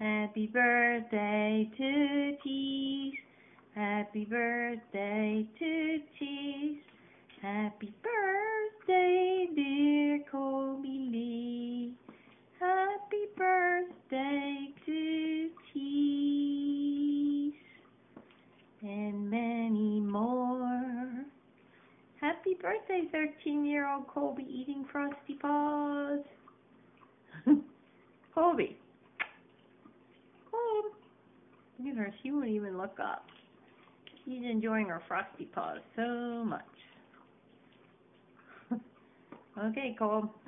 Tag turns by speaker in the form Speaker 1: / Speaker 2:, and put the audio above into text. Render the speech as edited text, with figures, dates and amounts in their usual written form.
Speaker 1: Happy birthday to Tease. Happy birthday to Tease. Happy birthday, dear Colby Lee. Happy birthday to Tease. And many more. Happy birthday, 13-year-old Colby eating Frosty Paws. Colby. Look at her. She won't even look up. She's enjoying her Frosty Paws so much. Okay, Cole.